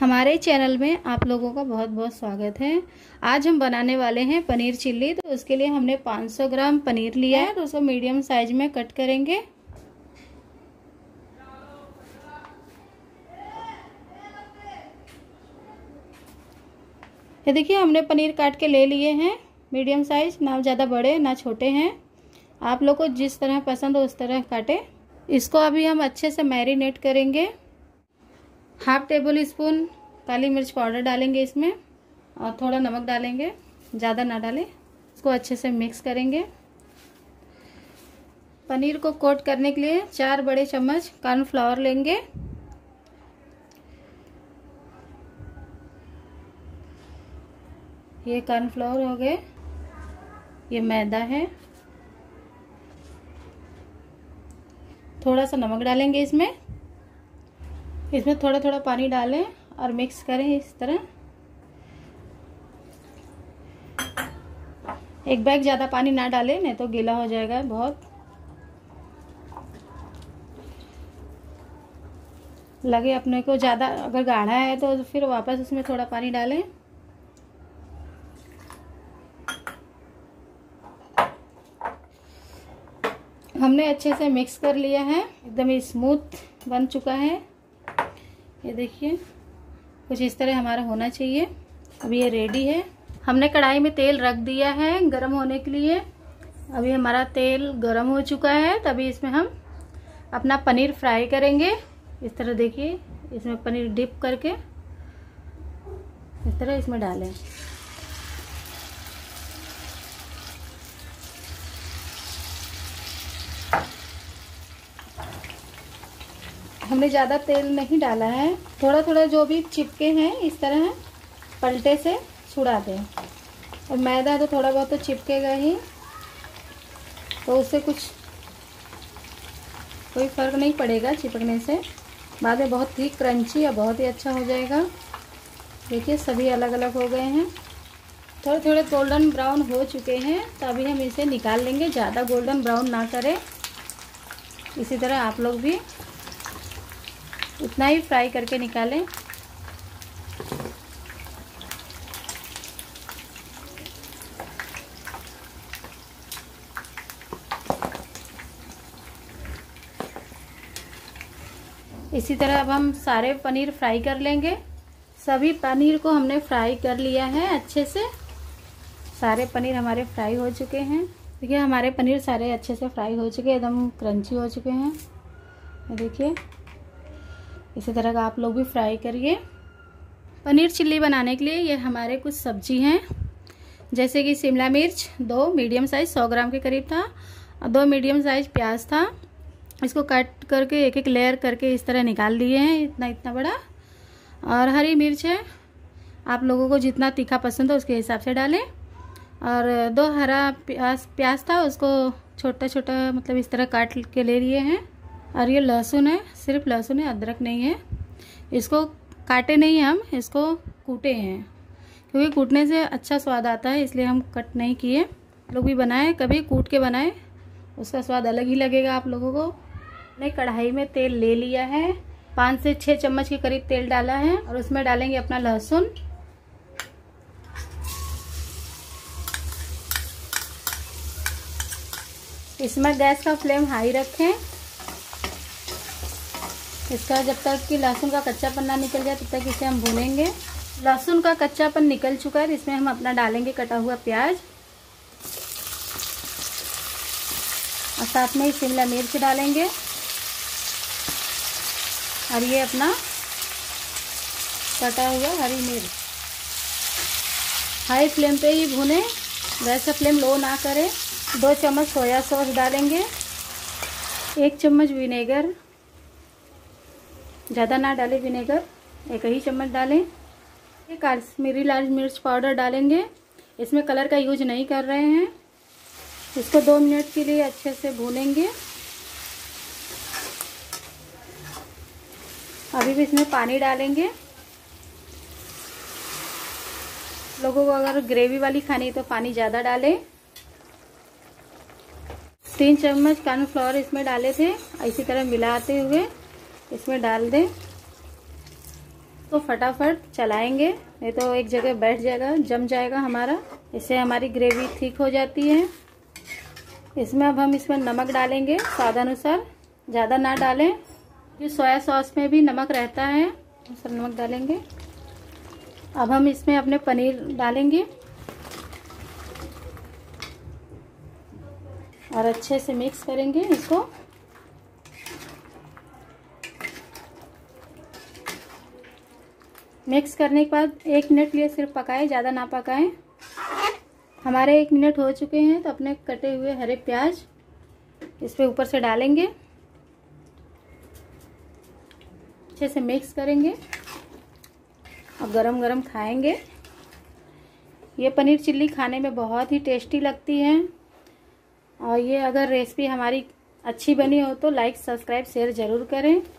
हमारे चैनल में आप लोगों का बहुत बहुत स्वागत है। आज हम बनाने वाले हैं पनीर चिल्ली। तो उसके लिए हमने 500 ग्राम पनीर लिया है, तो उसको मीडियम साइज में कट करेंगे। ये देखिए हमने पनीर काट के ले लिए हैं मीडियम साइज, ना ज़्यादा बड़े ना छोटे हैं। आप लोग को जिस तरह पसंद हो उस तरह काटे। इसको अभी हम अच्छे से मैरिनेट करेंगे। हाफ टेबल स्पून काली मिर्च पाउडर डालेंगे इसमें और थोड़ा नमक डालेंगे, ज़्यादा ना डालें। इसको अच्छे से मिक्स करेंगे। पनीर को कोट करने के लिए 4 बड़े चम्मच कॉर्नफ्लावर लेंगे। ये कॉर्नफ्लावर हो गए। ये मैदा है। थोड़ा सा नमक डालेंगे इसमें थोड़ा थोड़ा पानी डालें और मिक्स करें इस तरह। एक बैग ज़्यादा पानी ना डालें, नहीं तो गीला हो जाएगा बहुत। लगे अपने को ज़्यादा अगर गाढ़ा है तो फिर वापस उसमें थोड़ा पानी डालें। हमने अच्छे से मिक्स कर लिया है, एकदम स्मूथ बन चुका है। ये देखिए कुछ इस तरह हमारा होना चाहिए। अभी ये रेडी है। हमने कढ़ाई में तेल रख दिया है गरम होने के लिए। अभी हमारा तेल गरम हो चुका है, तभी इसमें हम अपना पनीर फ्राई करेंगे। इस तरह देखिए, इसमें पनीर डिप करके इस तरह इसमें डालें। हमने ज़्यादा तेल नहीं डाला है, थोड़ा थोड़ा जो भी चिपके हैं इस तरह पलटे से छुड़ा दें। और मैदा तो थोड़ा बहुत तो चिपकेगा ही, तो उससे कोई फ़र्क नहीं पड़ेगा चिपकने से। बाद में बहुत ही क्रंची या बहुत ही अच्छा हो जाएगा। देखिए सभी अलग अलग हो गए हैं। थोड़े थोड़े गोल्डन ब्राउन हो चुके हैं, तो अभी हम इसे निकाल लेंगे। ज़्यादा गोल्डन ब्राउन ना करें। इसी तरह आप लोग भी उतना ही फ्राई करके निकालें। इसी तरह अब हम सारे पनीर फ्राई कर लेंगे। सभी पनीर को हमने फ्राई कर लिया है अच्छे से। सारे पनीर हमारे फ्राई हो चुके हैं। देखिए हमारे पनीर सारे अच्छे से फ्राई हो चुके हैं, एकदम क्रंची हो चुके हैं। देखिए इसी तरह का आप लोग भी फ्राई करिए। पनीर चिल्ली बनाने के लिए ये हमारे कुछ सब्जी हैं, जैसे कि शिमला मिर्च 2 मीडियम साइज 100 ग्राम के करीब था, और 2 मीडियम साइज प्याज था। इसको कट करके एक एक लेयर करके इस तरह निकाल लिए हैं, इतना इतना बड़ा। और हरी मिर्च है, आप लोगों को जितना तीखा पसंद हो उसके हिसाब से डालें। और 2 हरा प्याज था, उसको छोटा छोटा मतलब इस तरह काट के ले लिए हैं। और ये लहसुन है, सिर्फ लहसुन है, अदरक नहीं है। इसको काटे नहीं, हम इसको कूटे हैं, क्योंकि कूटने से अच्छा स्वाद आता है, इसलिए हम कट नहीं किए। लोग भी बनाएं, कभी कूट के बनाएं, उसका स्वाद अलग ही लगेगा आप लोगों को। मैंने कढ़ाई में तेल ले लिया है, 5 से 6 चम्मच के करीब तेल डाला है, और उसमें डालेंगे अपना लहसुन। इसमें गैस का फ्लेम हाई रखें। इसका जब तक कि लहसुन का कच्चापन ना निकल जाए तब तक इसे हम भूनेंगे। लहसुन का कच्चापन निकल चुका है, इसमें हम अपना डालेंगे कटा हुआ प्याज, और साथ में ही शिमला मिर्च डालेंगे। और ये अपना कटा हुआ हरी मिर्च। हाई फ्लेम पे ही भुने, गैस का फ्लेम लो ना करें। 2 चम्मच सोया सॉस डालेंगे। 1 चम्मच विनेगर, ज़्यादा ना डालें विनेगर, 1 ही चम्मच डालें। ये कश्मीरी लाल मिर्च पाउडर डालेंगे, इसमें कलर का यूज नहीं कर रहे हैं। इसको 2 मिनट के लिए अच्छे से भूनेंगे। अभी भी इसमें पानी डालेंगे। लोगों को अगर ग्रेवी वाली खानी है तो पानी ज़्यादा डालें। 3 चम्मच कॉर्नफ्लावर इसमें डाले थे, इसी तरह मिलाते हुए इसमें डाल दें। तो फटाफट चलाएंगे, नहीं तो एक जगह बैठ जाएगा, जम जाएगा हमारा। इससे हमारी ग्रेवी थिक हो जाती है। इसमें अब हम इसमें नमक डालेंगे स्वादानुसार, ज़्यादा ना डालें। ये सोया सॉस में भी नमक रहता है, सर नमक डालेंगे। अब हम इसमें अपने पनीर डालेंगे और अच्छे से मिक्स करेंगे इसको। मिक्स करने के बाद 1 मिनट लिए सिर्फ पकाएं, ज़्यादा ना पकाएं। हमारे 1 मिनट हो चुके हैं, तो अपने कटे हुए हरे प्याज इस पे ऊपर से डालेंगे, अच्छे से मिक्स करेंगे और गरम गरम खाएंगे। ये पनीर चिल्ली खाने में बहुत ही टेस्टी लगती है। और ये अगर रेसिपी हमारी अच्छी बनी हो तो लाइक, सब्सक्राइब, शेयर ज़रूर करें।